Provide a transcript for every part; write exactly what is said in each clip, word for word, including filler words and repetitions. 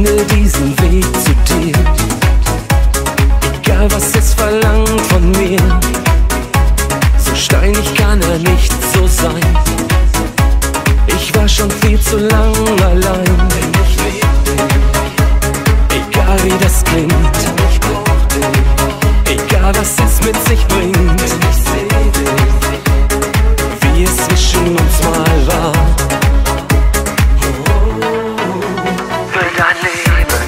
finde diesen Weg zu dir. Egal was es verlangt von mir, so steinig kann er nicht so sein. Ich war schon viel zu lang allein. Egal wie das klingt, egal was es mit sich bringt, wie es zwischen uns mal war. Für dein Leben,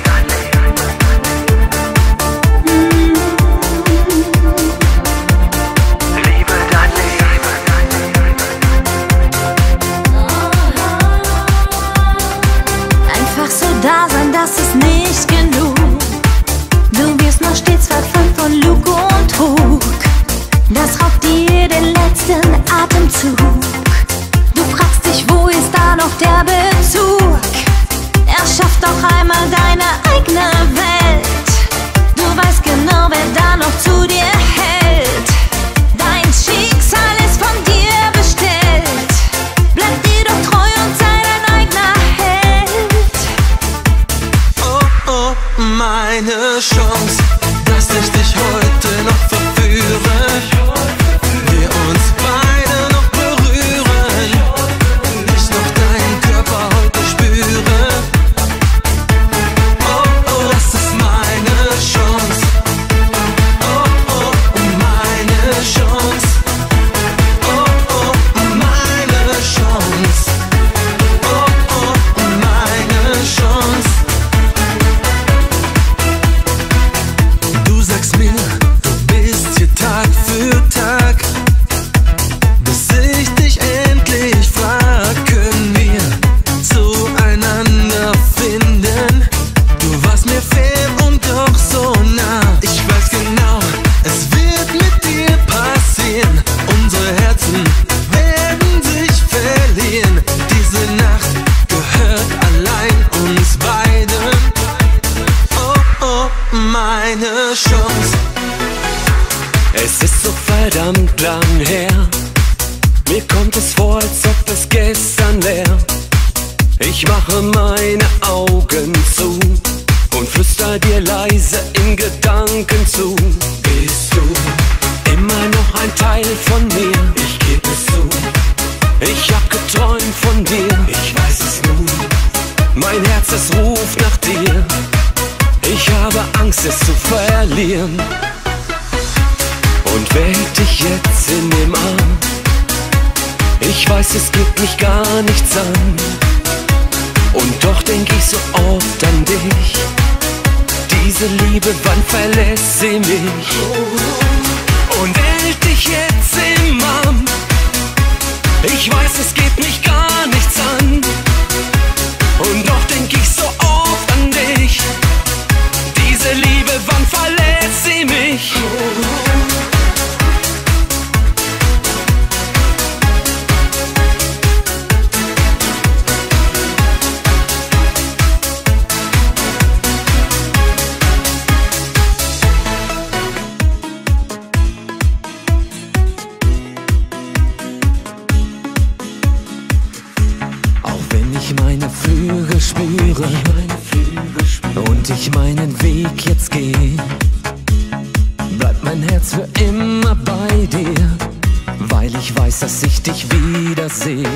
liebe dein Leben. Einfach so da sein, das ist nicht genug. Du wirst noch stets verfolgt von Lug und Trug. Das raubt dir den letzten Atemzug. Du fragst dich, wo ist da noch der Bezug? Erschaff doch einmal deine eigene Welt. Du weißt genau, wer da noch zu dir hält. Dein Schicksal ist von dir bestellt. Bleib dir doch treu und sei dein eigener Held. Oh, oh, meine Chance, dass ich dich heute noch verführe. Wir uns beide noch berühren. Ich noch deinen Körper heute spüre. Oh, oh, das ist meine Chance. Oh, oh, meine Chance. Oh, oh, meine Chance. Oh, oh, meine Chance. Du sagst mir, du bist hier Tag für Tag, bis ich dich endlich frag, können wir zueinander finden? Du warst mir fern und doch so nah. Ich weiß genau, es wird mit dir passieren. Unsere Herzen werden sich verlieren. Diese Nacht gehört allein uns beiden. Oh, oh, meine Chance. Es ist so verdammt lang her. Mir kommt es vor, als ob es gestern wär. Ich mache meine Augen zu und flüster dir leise in Gedanken zu. Bist du immer noch ein Teil von mir? Ich geb es zu. Ich hab geträumt von dir, ich weiß es nun. Mein Herz, es ruft nach dir. Ich habe Angst, es zu verlieren. Und wer hält dich jetzt in dem Arm? Ich weiß, es geht mich gar nichts an. Und doch denk ich so oft an dich. Diese Liebe, wann verlässt sie mich? Und hält dich jetzt im Arm? Ich weiß, es geht mich gar nichts an. Und doch denk ich so oft an dich. Diese Liebe, wann verlässt sie mich? Meine Flügel spüre und ich meinen Weg jetzt gehe, bleibt mein Herz für immer bei dir, weil ich weiß, dass ich dich wiedersehe.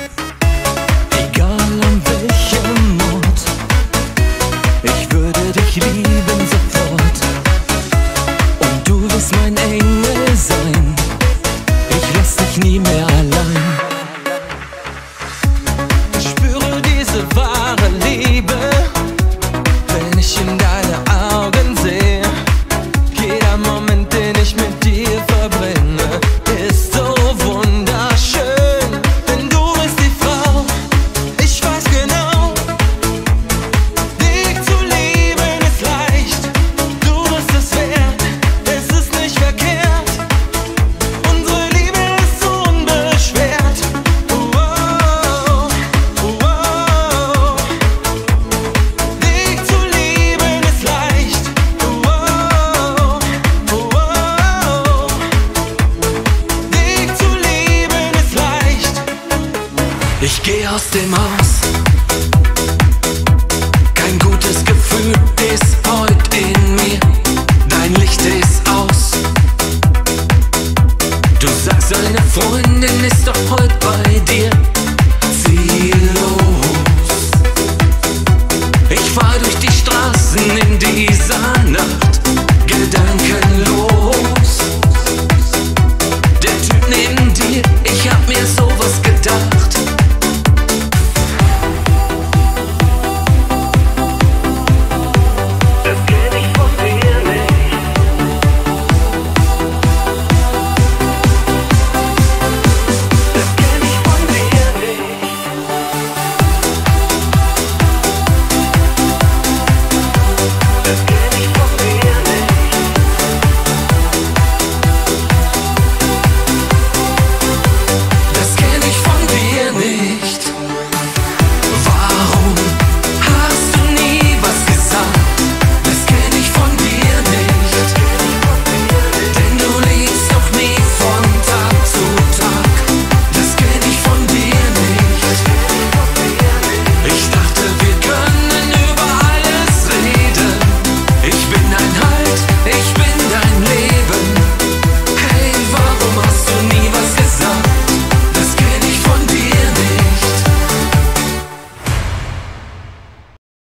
Egal an welchem Ort, ich würde dich lieben sofort. Und du wirst mein Engel sein, ich lass dich nie mehr allein. Wahre Liebe, wenn ich in deine Augen sehe. Jeder Moment, den ich mit dir verbringe, ist so wunderschön. Denn du bist die Frau, ich weiß genau. Dich zu lieben ist leicht, du bist es wert, es ist nicht verkehrt. Unsere Liebe ist unbeschwert. Oh, oh, oh, oh. Ich geh aus dem Haus, kein gutes Gefühl. Gefühl ist heut in mir, dein Licht ist aus. Du sagst, deine Freundin ist doch heut bei dir.